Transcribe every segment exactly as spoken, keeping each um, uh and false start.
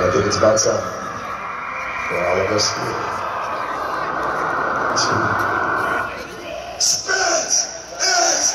I think it's about time for all of us here to spit is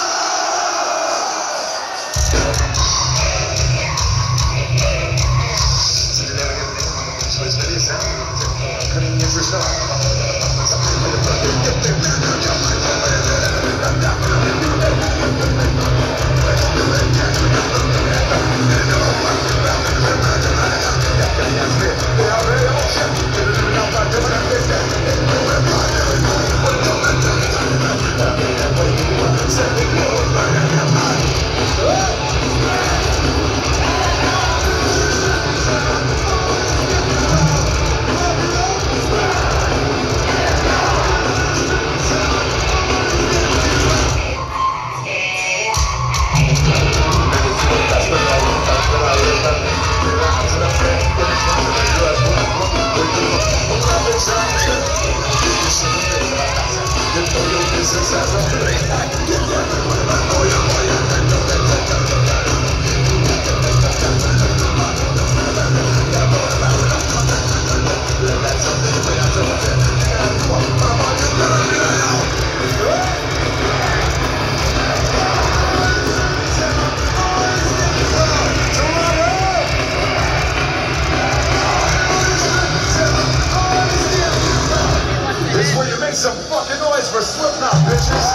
some fucking noise for Slipknot, bitches!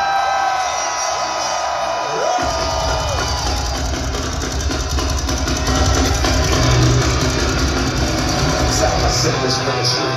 I said this for the street.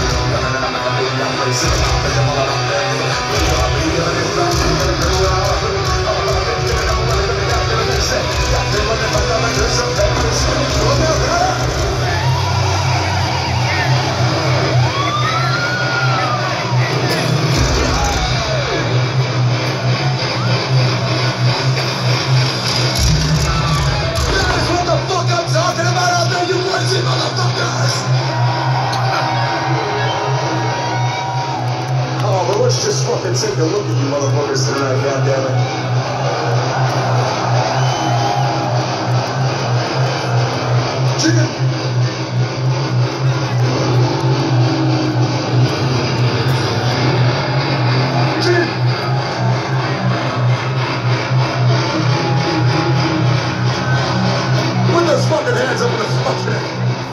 Let's just fucking take a look at you motherfuckers tonight, goddammit. Chicken! Chicken! Put those fucking hands up in the fucking...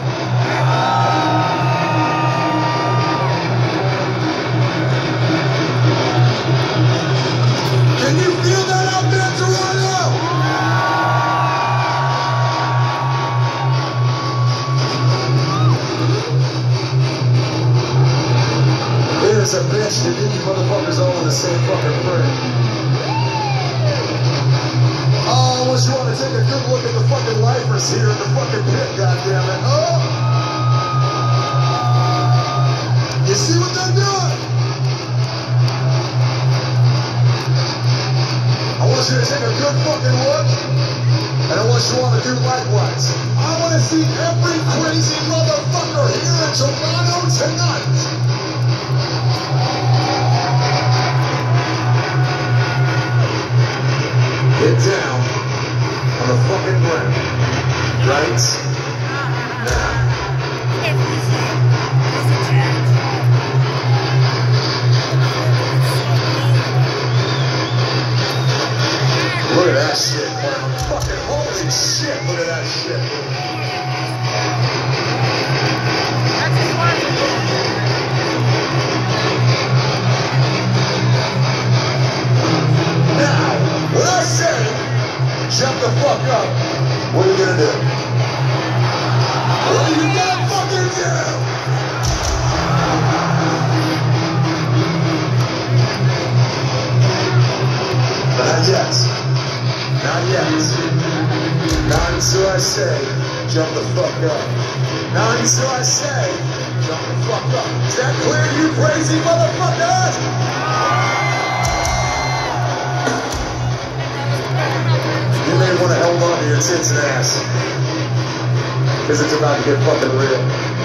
There's a bitch that you motherfuckers all in the same fucking frame. Oh, I wish you want to take a good look at the fucking lifers here in the fucking pit, goddammit. Oh! You see what they're doing? I want you to take a good fucking look, and I want you all to do likewise. I want to see every crazy motherfucker here in Toronto tonight. Get down on the fucking ground, right now. Look at that shit, man. Fucking holy shit, look at that shit. Now, when I say jump the fuck up, what are you gonna do? What are you gonna fucking do? Not yet. Not yet. Not until I say jump the fuck up. Not until I say jump the fuck up. Is that clear, you crazy motherfuckers? You may want to hold on to your tits and ass, because it's about to get fucking real.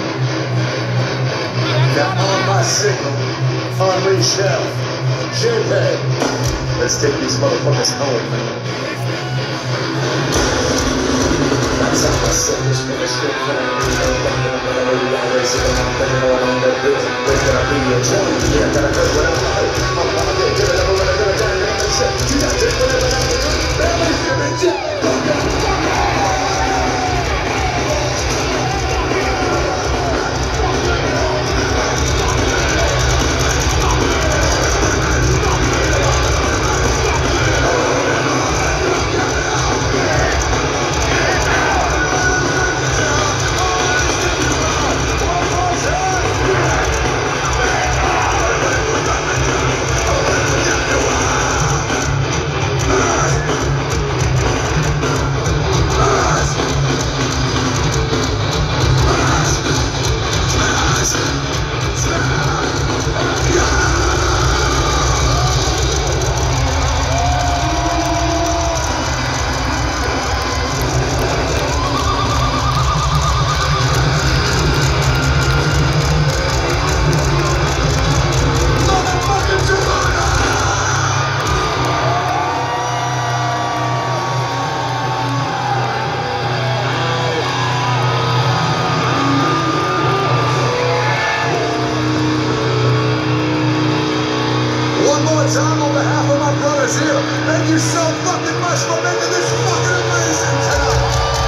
Now on my signal, unleash hell. J P, let's take these motherfuckers home, man. Time on behalf of my brothers here, thank you so fucking much for making this fucking amazing tonight.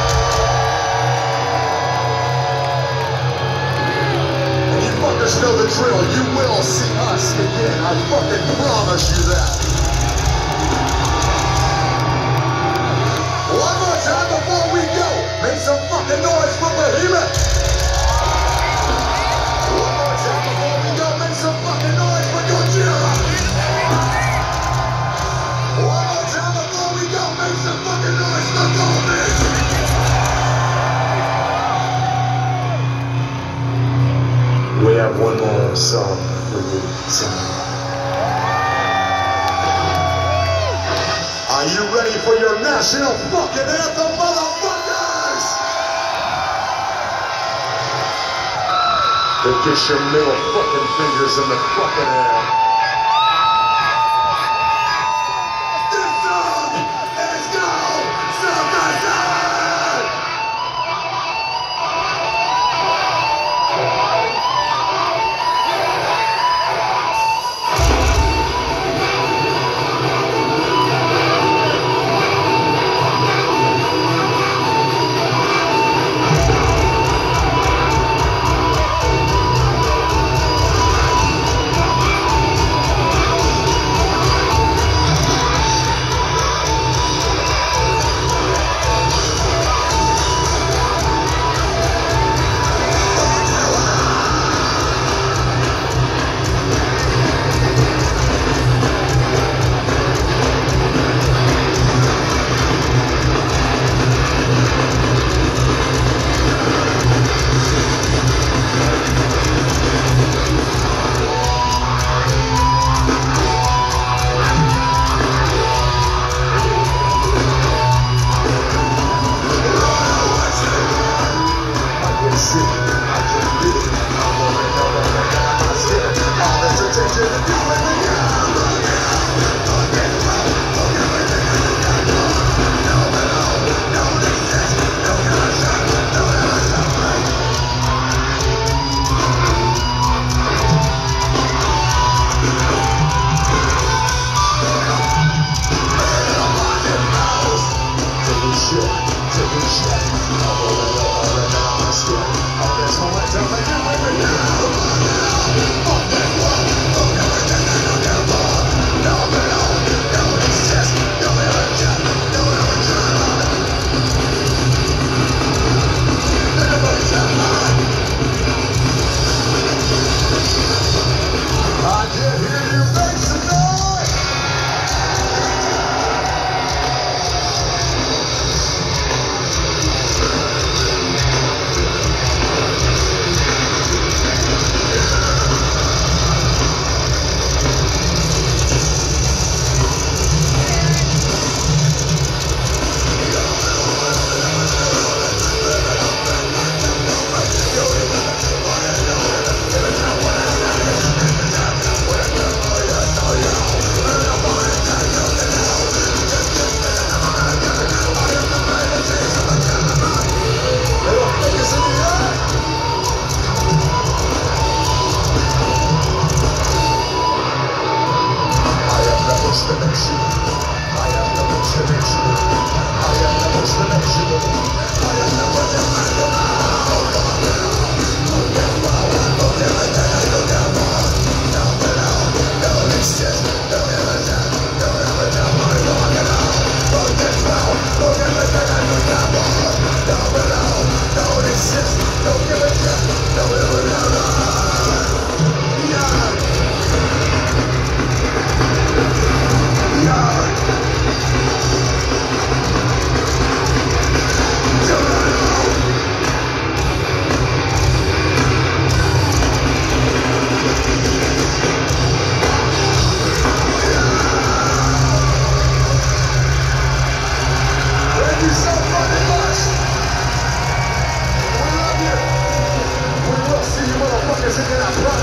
And you fuckers know the drill, you will see us again, I fucking promise you that. One more time before we go, make some fucking noise for Behemoth. One more time before we go, make some fucking noise for Gojira. One more time before we go, make some fucking noise for Goldman! We have one more song for you tonight. Are you ready for your national fucking anthem, motherfuckers? Then get your middle fucking fingers in the fucking air.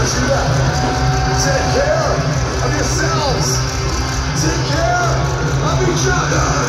much you left. Take care of yourselves. Take care of each other.